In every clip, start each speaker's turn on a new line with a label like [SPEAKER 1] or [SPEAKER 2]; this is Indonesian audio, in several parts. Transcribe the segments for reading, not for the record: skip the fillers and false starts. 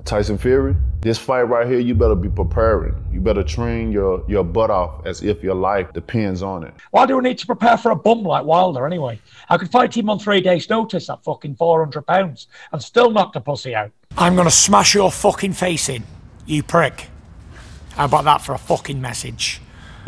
[SPEAKER 1] Tyson Fury, this fight right here, you better be preparing. You better train your butt off as if your life depends on it.
[SPEAKER 2] Why do I need to prepare for a bum like Wilder anyway? I could fight him on 3 days' notice at fucking 400 pounds and still knock the pussy out.
[SPEAKER 3] I'm gonna smash your fucking face in, you prick. How about that for a fucking message?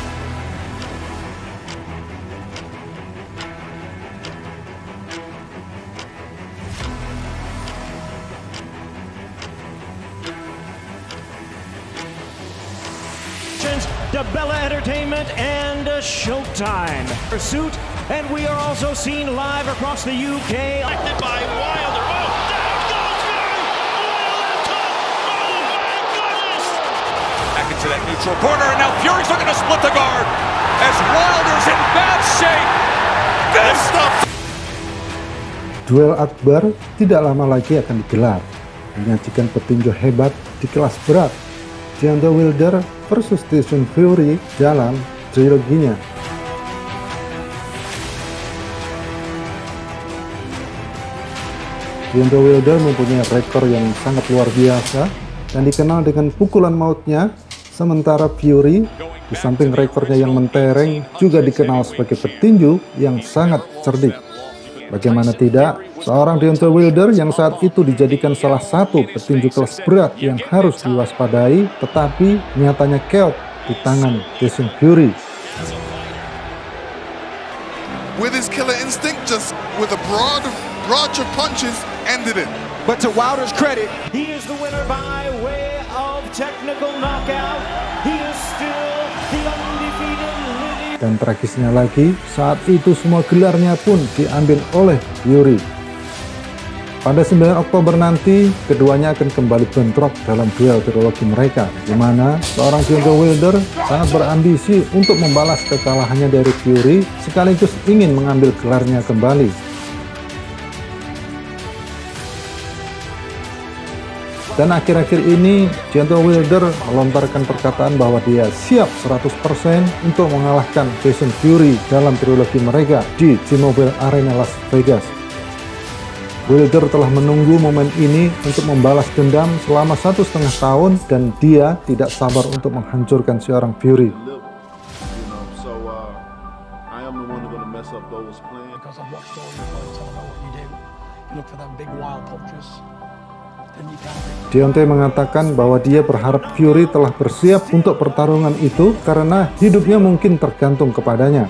[SPEAKER 4] DeBella Entertainment and Showtime Pursuit, and we are also seen live across the UK.
[SPEAKER 5] Elected by Wilder. Oh, down goes Fury! Oh, left hook! Oh my goodness!
[SPEAKER 6] Back into that neutral corner, and now Fury's looking to split the guard as Wilder's in bad shape. Good stuff.
[SPEAKER 7] Duel akbar tidak lama lagi akan digelar, menyajikan petinju hebat di kelas berat. Deontay Wilder versus Tyson Fury dalam triloginya. Deontay Wilder mempunyai rekor yang sangat luar biasa dan dikenal dengan pukulan mautnya, sementara Fury di samping rekornya yang mentereng juga dikenal sebagai petinju yang sangat cerdik. Bagaimana tidak, seorang Deontay Wilder yang saat itu dijadikan salah satu petinju kelas berat yang harus diwaspadai, tetapi nyatanya keot di tangan Tyson Fury.
[SPEAKER 8] With his killer instinct, just with a barrage of punches, ended it.
[SPEAKER 4] But to Wilder's credit, he is the winner by way of technical knockout. He is still the undefeated living.
[SPEAKER 7] Dan tragisnya lagi, saat itu semua gelarnya pun diambil oleh Fury. Pada 9 Oktober nanti, keduanya akan kembali bentrok dalam duel trilogi mereka, di mana seorang Deontay Wilder sangat berambisi untuk membalas kekalahannya dari Fury, sekaligus ingin mengambil gelarnya kembali. Dan akhir-akhir ini, Deontay Wilder melontarkan perkataan bahwa dia siap 100% untuk mengalahkan Tyson Fury dalam trilogi mereka di T-Mobile Arena Las Vegas. Wilder telah menunggu momen ini untuk membalas dendam selama 1,5 tahun dan dia tidak sabar untuk menghancurkan seorang Fury. Deontay mengatakan bahwa dia berharap Fury telah bersiap untuk pertarungan itu karena hidupnya mungkin tergantung kepadanya.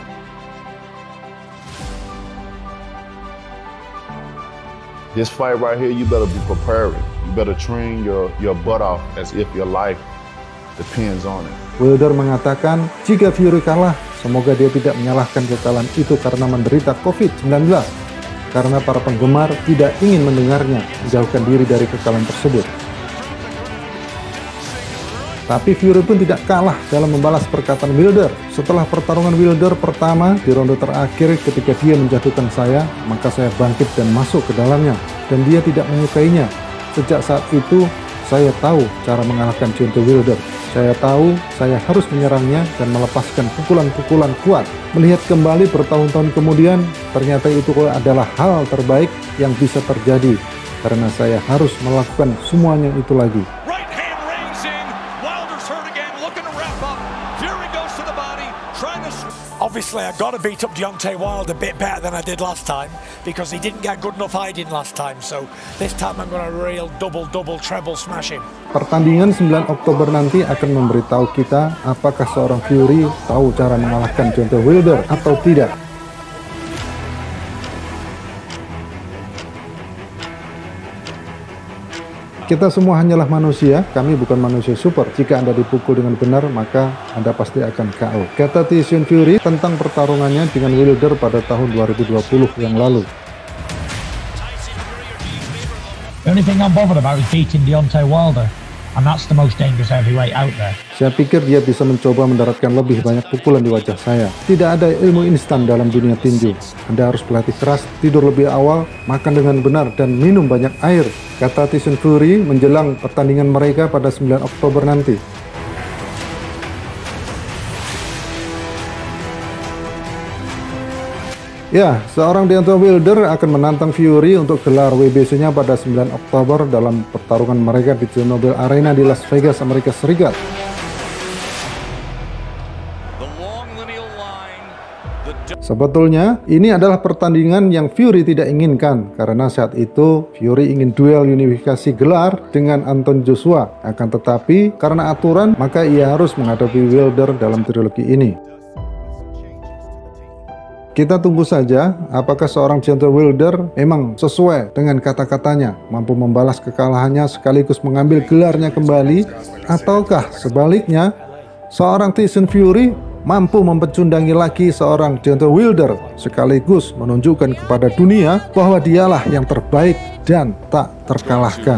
[SPEAKER 1] This fight right here, you better be preparing. You better train your butt off as if your life depends on it.
[SPEAKER 7] Wilder mengatakan jika Fury kalah, semoga dia tidak menyalahkan kekalahan itu karena menderita COVID-19. Karena para penggemar tidak ingin mendengarnya, menjauhkan diri dari kekalahan tersebut. Tapi Fury pun tidak kalah dalam membalas perkataan Wilder. Setelah pertarungan Wilder pertama di ronde terakhir ketika dia menjatuhkan saya, maka saya bangkit dan masuk ke dalamnya. Dan dia tidak menyukainya. Sejak saat itu, saya tahu cara mengalahkan Deontay Wilder. Saya tahu saya harus menyerangnya dan melepaskan pukulan-pukulan kuat. Melihat kembali bertahun-tahun kemudian, ternyata itu adalah hal terbaik yang bisa terjadi. Karena saya harus melakukan semuanya itu lagi.
[SPEAKER 3] Obviously, I got to beat up Deontay Wilder a bit better than I did last time because he didn't get good enough hiding last time. So this time I'm going to real double, treble smash him.
[SPEAKER 7] Pertandingan 9 Oktober nanti akan memberitahu kita apakah seorang Fury tahu cara mengalahkan Deontay Wilder atau tidak. Kita semua hanyalah manusia, kami bukan manusia super. Jika Anda dipukul dengan benar, maka Anda pasti akan KO. Kata Tyson Fury tentang pertarungannya dengan Wilder pada tahun 2020 yang lalu.
[SPEAKER 2] The only thing I'm bothered about is beating Deontay Wilder. And that's the most dangerous heavyweight out there.
[SPEAKER 7] Saya pikir dia bisa mencoba mendaratkan lebih banyak pukulan di wajah saya. Tidak ada ilmu instan dalam dunia tinju. Anda harus berlatih keras, tidur lebih awal, makan dengan benar, dan minum banyak air, kata Tyson Fury menjelang pertandingan mereka pada 9 Oktober nanti. Ya, seorang Deontay Wilder akan menantang Fury untuk gelar WBC-nya pada 9 Oktober dalam pertarungan mereka di T-Mobile Arena di Las Vegas, Amerika Serikat. Sebetulnya, ini adalah pertandingan yang Fury tidak inginkan, karena saat itu Fury ingin duel unifikasi gelar dengan Anthony Joshua. Akan tetapi, karena aturan, maka ia harus menghadapi Wilder dalam trilogi ini. Kita tunggu saja apakah seorang Deontay Wilder memang sesuai dengan kata-katanya, mampu membalas kekalahannya sekaligus mengambil gelarnya kembali, ataukah sebaliknya seorang Tyson Fury mampu mempecundangi lagi seorang Deontay Wilder sekaligus menunjukkan kepada dunia bahwa dialah yang terbaik dan tak terkalahkan.